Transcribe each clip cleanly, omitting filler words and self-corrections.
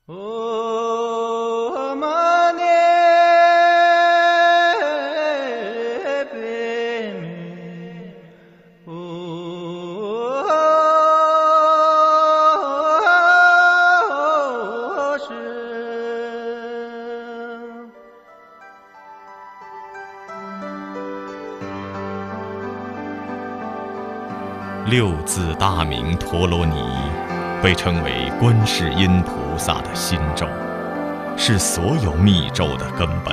六字大明陀罗尼被称为观世音菩萨的心咒，是所有密咒的根本。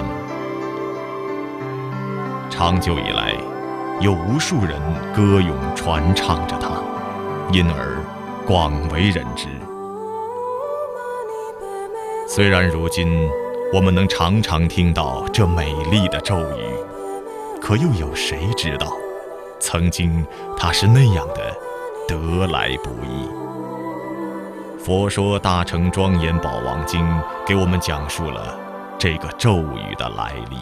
长久以来，有无数人歌咏传唱着它，因而广为人知。虽然如今我们能常常听到这美丽的咒语，可又有谁知道曾经它是那样的得来不易。佛说大乘庄严宝王经给我们讲述了这个咒语的来历。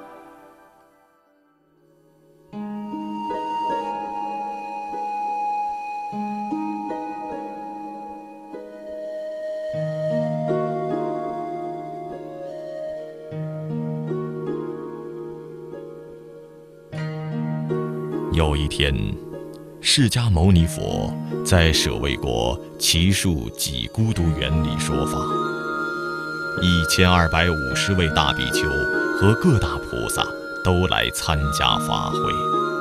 有一天，释迦牟尼佛在舍卫国祇树给孤独园里说法，1250位大比丘和各大菩萨都来参加法会。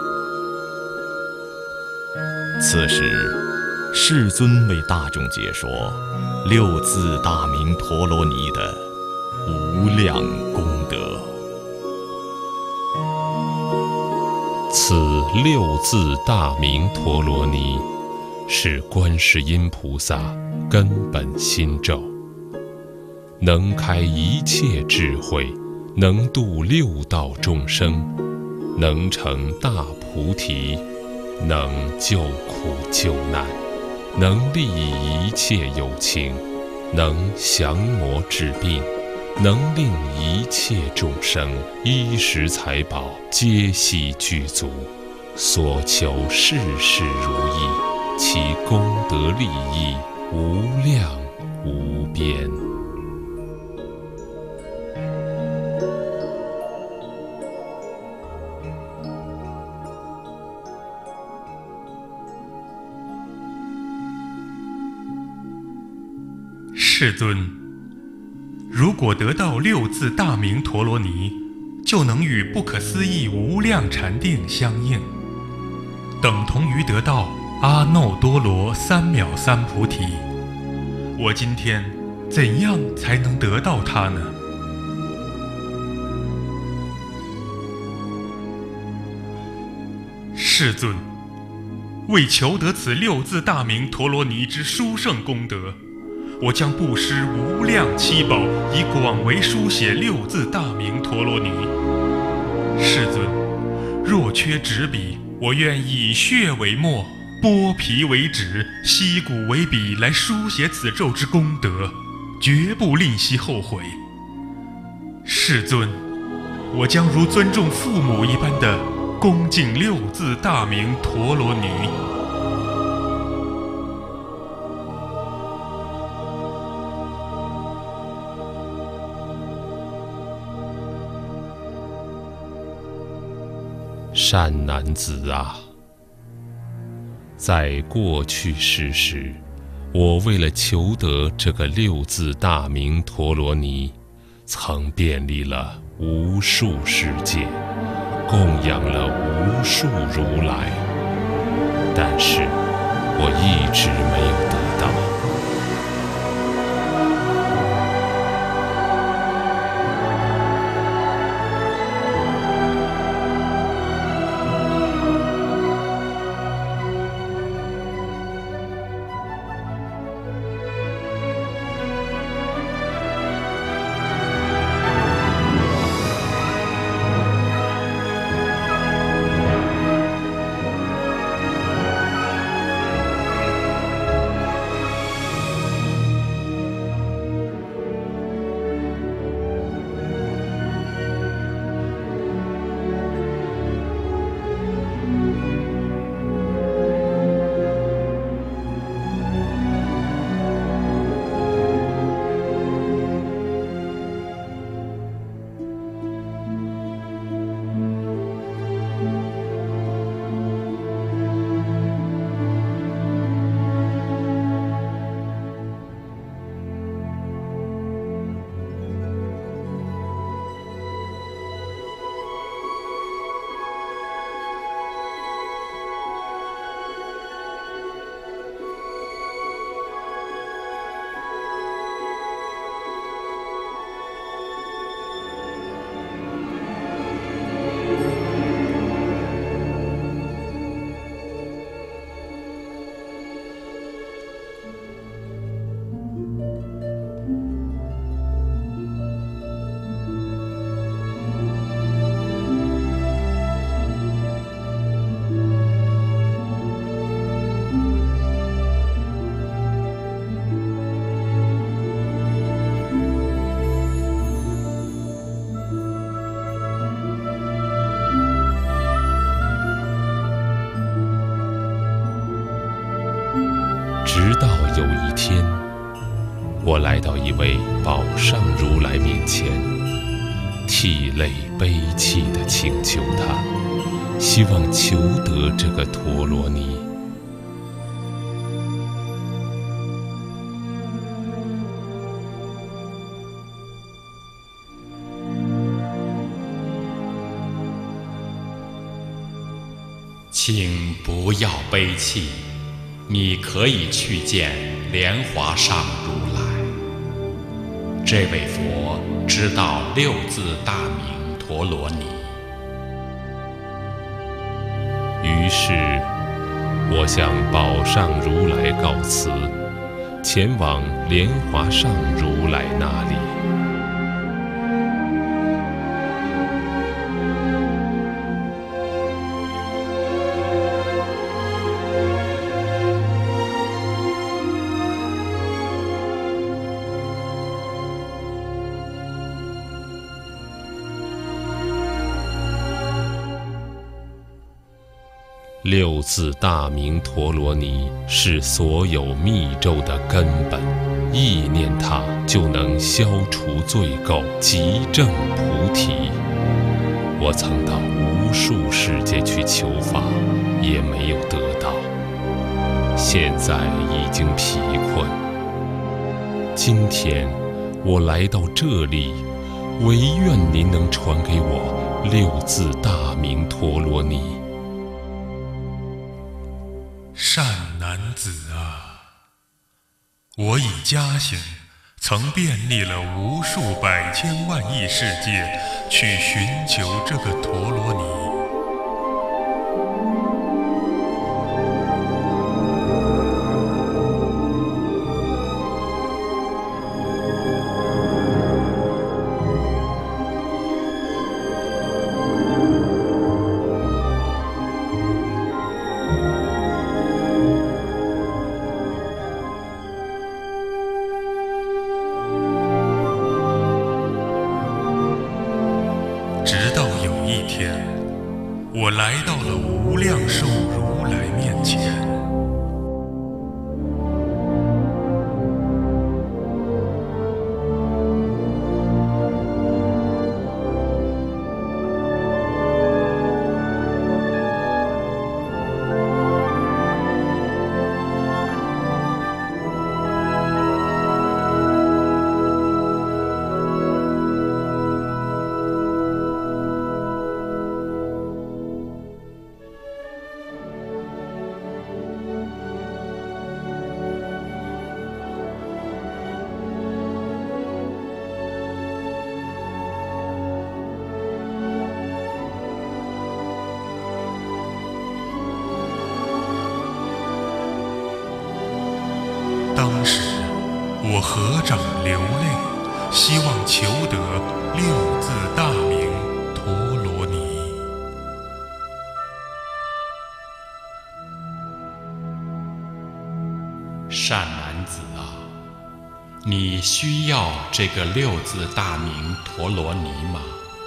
此时，世尊为大众解说六字大明陀罗尼的无量功德。 此六字大明陀罗尼是观世音菩萨根本心咒，能开一切智慧，能度六道众生，能成大菩提，能救苦救难，能利益一切有情，能降魔治病，能令一切众生衣食财宝皆悉具足，所求事事如意，其功德利益无量无边。 世尊，如果得到六字大明陀罗尼，就能与不可思议无量禅定相应，等同于得到阿耨多罗三藐三菩提。我今天怎样才能得到它呢？世尊，为求得此六字大明陀罗尼之殊胜功德，我将布施无量七宝，以广为书写六字大明陀罗尼。世尊，若缺纸笔，我愿以血为墨，剥皮为纸，吸骨为笔，来书写此咒之功德，绝不吝惜后悔。世尊，我将如尊重父母一般的恭敬六字大明陀罗尼。 善男子啊，在过去世时，我为了求得这个六字大明陀罗尼，曾遍历了无数世界，供养了无数如来，但是我一直没有得到。 我来到一位宝上如来面前，涕泪悲泣地请求他，希望求得这个陀罗尼。 请不要悲泣，你可以去见莲华上如来。这位佛知道六字大明陀罗尼。 于是，我向宝上如来告辞，前往莲华上如来那里。六字大明陀罗尼是所有密咒的根本，意念它就能消除罪垢，即证菩提。我曾到无数世界去求法，也没有得到，现在已经疲困。今天我来到这里，唯愿您能传给我六字大明陀罗尼。 善男子啊，我以家行曾遍历了无数百千万亿世界，去寻求这个陀罗尼。直到有一天，我来到了无量寿如来面前。当时我合掌流泪，希望求得六字大明陀罗尼。 善男子啊，你需要这个六字大明陀罗尼吗？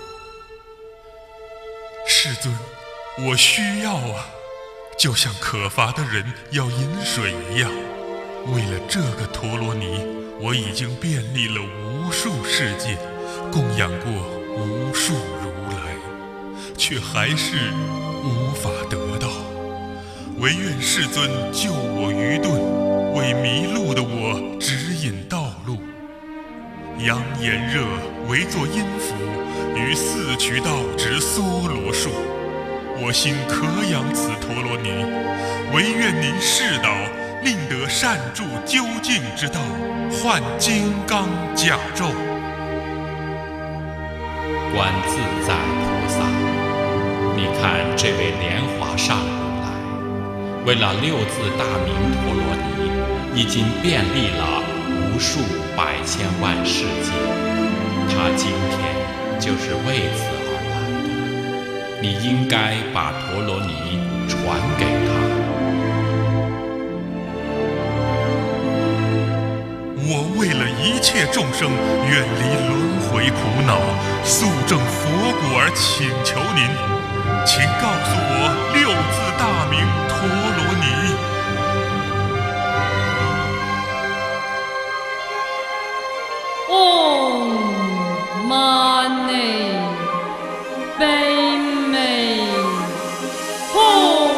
世尊，我需要啊，就像渴乏的人要饮水一样。为了这个陀罗尼，我已经遍历了无数世界，供养过无数如来，却还是无法得到。唯愿世尊救我愚钝，为迷路的我指引道路。扬炎热为作音符，于四渠道植梭罗树。我心渴仰此陀罗尼，唯愿您示导，令得善住究竟之道，换金刚甲胄。 观自在菩萨，你看这位莲华上如来，为了六字大明陀罗尼，已经遍历了无数百千万世界。他今天就是为此而来的，你应该把陀罗尼传给他。 我为了一切众生远离轮回苦恼，速证佛果而请求您，请告诉我六字大明陀罗尼。 Om Mani Padme Hum。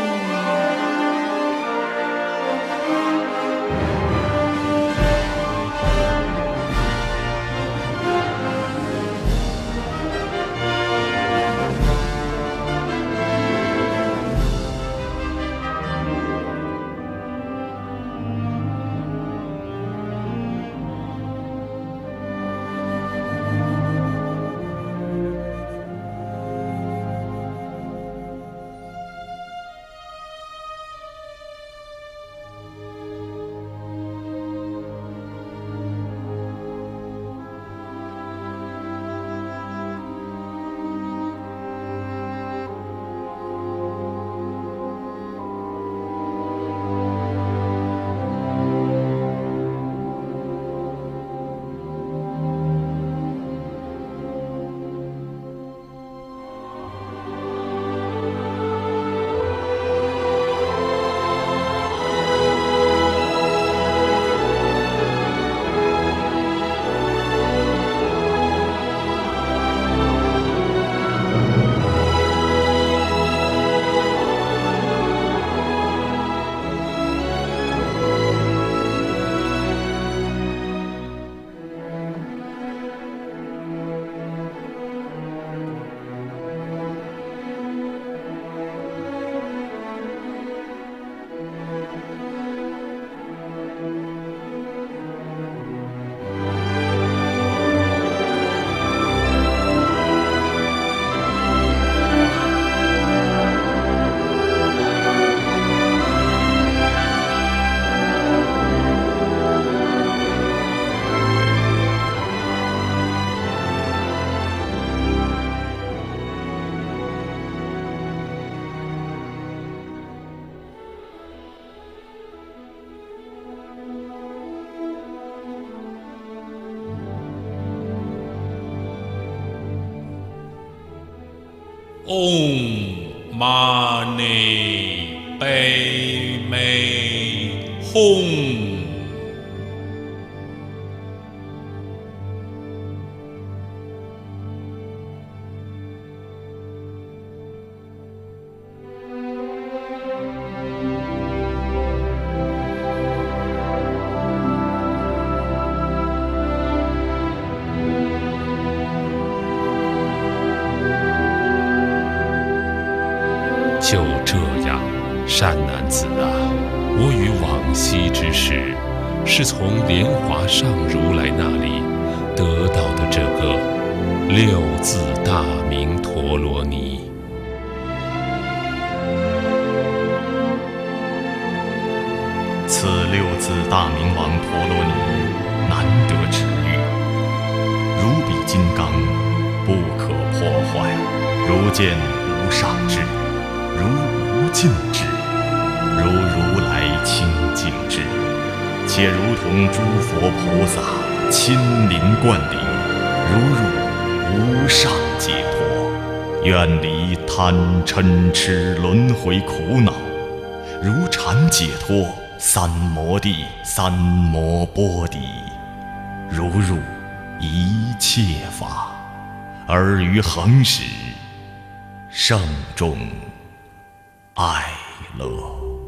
Om Mani Padme Hum。 就这样，善男子啊，我与往昔之事，是从莲华上如来那里得到的这个六字大明陀罗尼。 此六字大明王陀罗尼难得之玉，如比金刚，不可破坏，如见无上智，如无尽智，如如来清净智，且如同诸佛菩萨亲临灌顶，如入无上解脱，远离贪嗔痴轮回苦恼，如禅解脱三摩地三摩波底，如入一切法，而于恒时盛众爱乐。